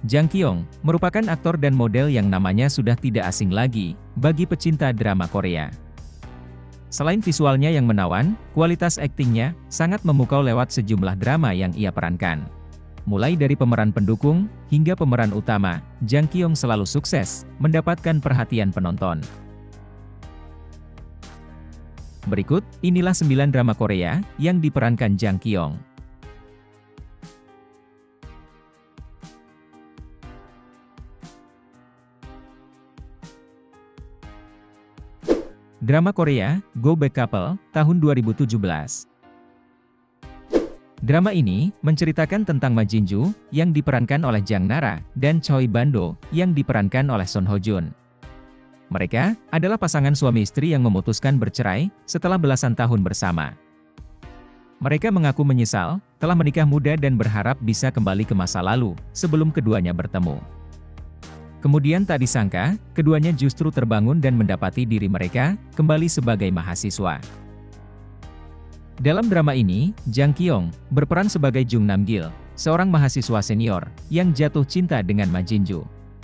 Jang Kyung merupakan aktor dan model yang namanya sudah tidak asing lagi bagi pecinta drama Korea. Selain visualnya yang menawan, kualitas aktingnya sangat memukau lewat sejumlah drama yang ia perankan. Mulai dari pemeran pendukung hingga pemeran utama, Jang Kyung selalu sukses mendapatkan perhatian penonton. Berikut, inilah 9 drama Korea yang diperankan Jang Kyung. Drama Korea, Go Back Couple, tahun 2017. Drama ini menceritakan tentang Ma Jin-ju yang diperankan oleh Jang Nara dan Choi Ban-do yang diperankan oleh Son Ho Jun. Mereka adalah pasangan suami istri yang memutuskan bercerai setelah belasan tahun bersama. Mereka mengaku menyesal telah menikah muda dan berharap bisa kembali ke masa lalu sebelum keduanya bertemu. Kemudian tak disangka, keduanya justru terbangun dan mendapati diri mereka kembali sebagai mahasiswa. Dalam drama ini, Jang Kyung berperan sebagai Jung Nam-gil, seorang mahasiswa senior yang jatuh cinta dengan Ma Jin-ju.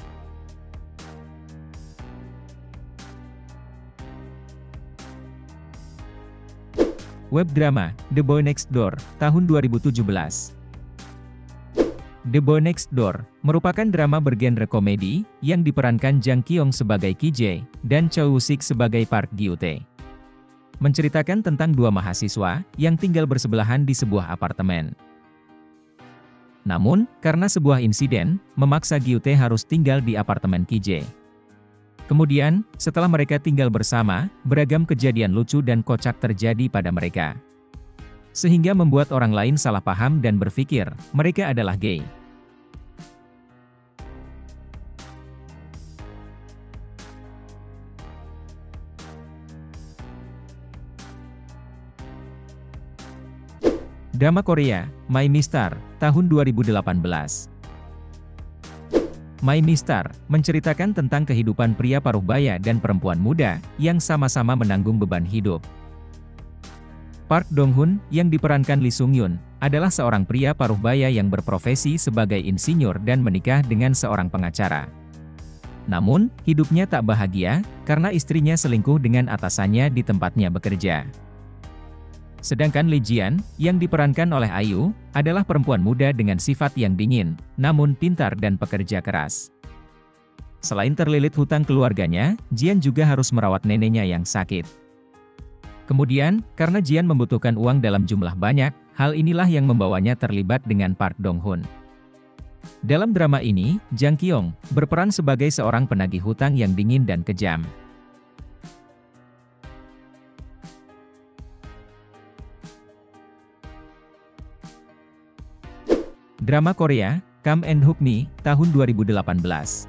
Web drama, The Boy Next Door, tahun 2017. The Boy Next Door merupakan drama bergenre komedi yang diperankan Jang Kyung sebagai Ki Jae dan Choi Woo-sik sebagai Park Gyu-tae. Menceritakan tentang dua mahasiswa yang tinggal bersebelahan di sebuah apartemen. Namun, karena sebuah insiden, memaksa Gyu-tae harus tinggal di apartemen Ki Jae. Kemudian, setelah mereka tinggal bersama, beragam kejadian lucu dan kocak terjadi pada mereka. Sehingga membuat orang lain salah paham dan berpikir mereka adalah gay. Drama Korea, My Mistar, tahun 2018. My Mistar menceritakan tentang kehidupan pria paruh baya dan perempuan muda yang sama-sama menanggung beban hidup. Park Dong-hun yang diperankan Lee Sung-yoon adalah seorang pria paruh baya yang berprofesi sebagai insinyur dan menikah dengan seorang pengacara. Namun, hidupnya tak bahagia karena istrinya selingkuh dengan atasannya di tempatnya bekerja. Sedangkan Lee Jian yang diperankan oleh IU adalah perempuan muda dengan sifat yang dingin, namun pintar dan pekerja keras. Selain terlilit hutang keluarganya, Jian juga harus merawat neneknya yang sakit. Kemudian, karena Jian membutuhkan uang dalam jumlah banyak, hal inilah yang membawanya terlibat dengan Park Dong-hun. Dalam drama ini, Jang Kyung berperan sebagai seorang penagih hutang yang dingin dan kejam. Drama Korea, Come and Hook Me, tahun 2018.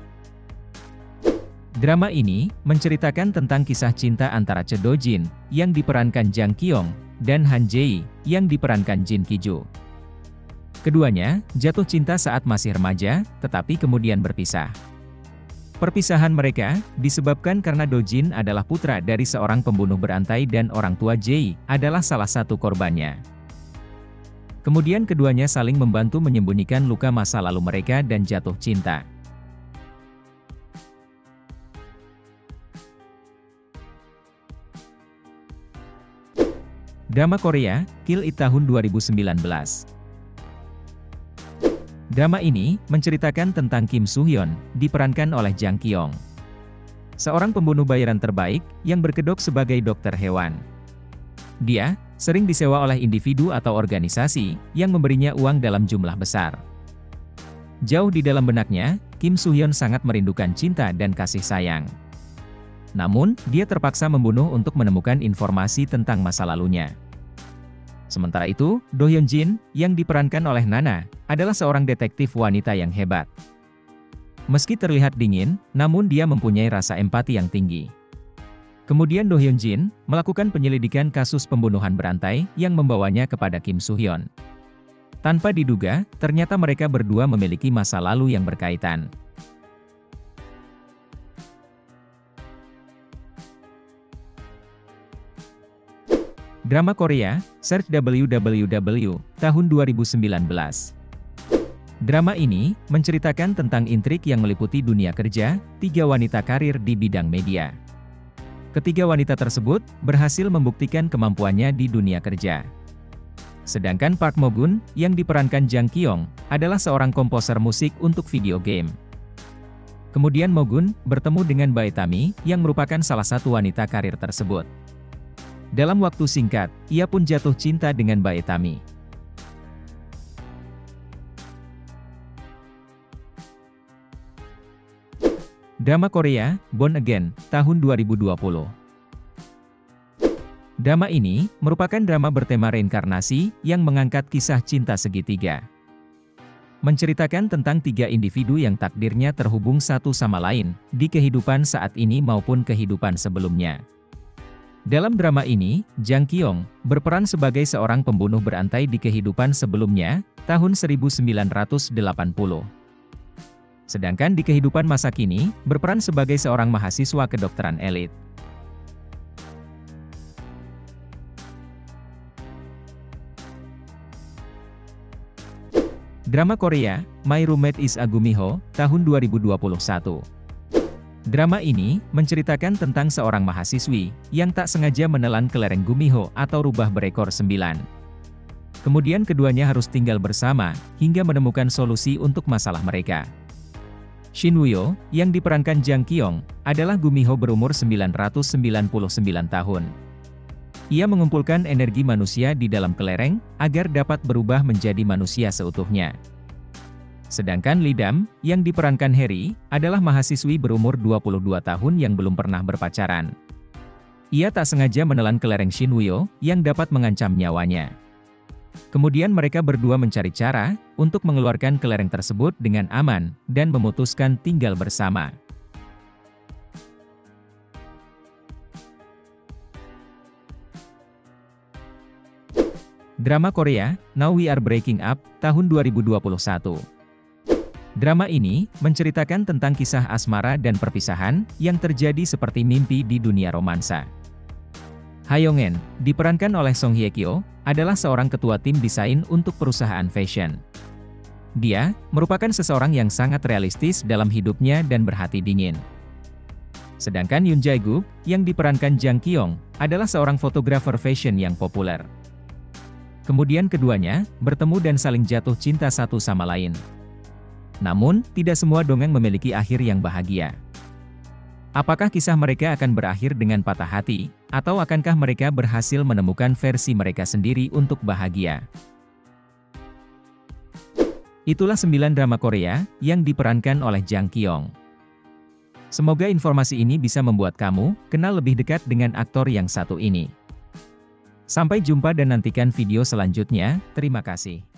Drama ini menceritakan tentang kisah cinta antara Choi Do-jin yang diperankan Jang Kyung dan Han Jae yang diperankan Jin Ki-ju. Keduanya jatuh cinta saat masih remaja, tetapi kemudian berpisah. Perpisahan mereka disebabkan karena Do-jin adalah putra dari seorang pembunuh berantai dan orang tua Jae adalah salah satu korbannya. Kemudian keduanya saling membantu menyembunyikan luka masa lalu mereka dan jatuh cinta. Drama Korea, Kill It tahun 2019. Drama ini menceritakan tentang Kim Soo-hyun, diperankan oleh Jang Kyung. Seorang pembunuh bayaran terbaik yang berkedok sebagai dokter hewan. Dia sering disewa oleh individu atau organisasi yang memberinya uang dalam jumlah besar. Jauh di dalam benaknya, Kim Soo-hyun sangat merindukan cinta dan kasih sayang. Namun, dia terpaksa membunuh untuk menemukan informasi tentang masa lalunya. Sementara itu, Do Hyun Jin, yang diperankan oleh Nana, adalah seorang detektif wanita yang hebat. Meski terlihat dingin, namun dia mempunyai rasa empati yang tinggi. Kemudian Do Hyun Jin melakukan penyelidikan kasus pembunuhan berantai yang membawanya kepada Kim Soo-hyun. Tanpa diduga, ternyata mereka berdua memiliki masa lalu yang berkaitan. Drama Korea, Search WWW, tahun 2019. Drama ini menceritakan tentang intrik yang meliputi dunia kerja, 3 wanita karir di bidang media. Ketiga wanita tersebut berhasil membuktikan kemampuannya di dunia kerja. Sedangkan Park Mo-gun, yang diperankan Jang Kyung, adalah seorang komposer musik untuk video game. Kemudian Mo-gun bertemu dengan Bae Tami, yang merupakan salah satu wanita karir tersebut. Dalam waktu singkat, ia pun jatuh cinta dengan Bae Tami. Drama Korea, Born Again, tahun 2020. Drama ini merupakan drama bertema reinkarnasi yang mengangkat kisah cinta segitiga. Menceritakan tentang 3 individu yang takdirnya terhubung satu sama lain di kehidupan saat ini maupun kehidupan sebelumnya. Dalam drama ini, Jang Kyung berperan sebagai seorang pembunuh berantai di kehidupan sebelumnya, tahun 1980. Sedangkan di kehidupan masa kini, berperan sebagai seorang mahasiswa kedokteran elit. Drama Korea, My Roommate is a Gumiho, tahun 2021. Drama ini menceritakan tentang seorang mahasiswi yang tak sengaja menelan kelereng Gumiho atau rubah berekor 9. Kemudian keduanya harus tinggal bersama hingga menemukan solusi untuk masalah mereka. Shin Woo-yo, yang diperankan Jang Kyung, adalah Gumiho berumur 999 tahun. Ia mengumpulkan energi manusia di dalam kelereng, agar dapat berubah menjadi manusia seutuhnya. Sedangkan Lee Dam, yang diperankan Harry, adalah mahasiswi berumur 22 tahun yang belum pernah berpacaran. Ia tak sengaja menelan kelereng Shin Woo-yo, yang dapat mengancam nyawanya. Kemudian mereka berdua mencari cara untuk mengeluarkan kelereng tersebut dengan aman, dan memutuskan tinggal bersama. Drama Korea, Now We Are Breaking Up, tahun 2021. Drama ini menceritakan tentang kisah asmara dan perpisahan yang terjadi seperti mimpi di dunia romansa. Ha-yong-en, diperankan oleh Song Hye-kyo, adalah seorang ketua tim desain untuk perusahaan fashion. Dia merupakan seseorang yang sangat realistis dalam hidupnya dan berhati dingin. Sedangkan Yoon Jae-guk, yang diperankan Jang Kyung, adalah seorang fotografer fashion yang populer. Kemudian keduanya bertemu dan saling jatuh cinta satu sama lain. Namun, tidak semua dongeng memiliki akhir yang bahagia. Apakah kisah mereka akan berakhir dengan patah hati, atau akankah mereka berhasil menemukan versi mereka sendiri untuk bahagia? Itulah 9 drama Korea yang diperankan oleh Jang Kyung. Semoga informasi ini bisa membuat kamu kenal lebih dekat dengan aktor yang satu ini. Sampai jumpa dan nantikan video selanjutnya. Terima kasih.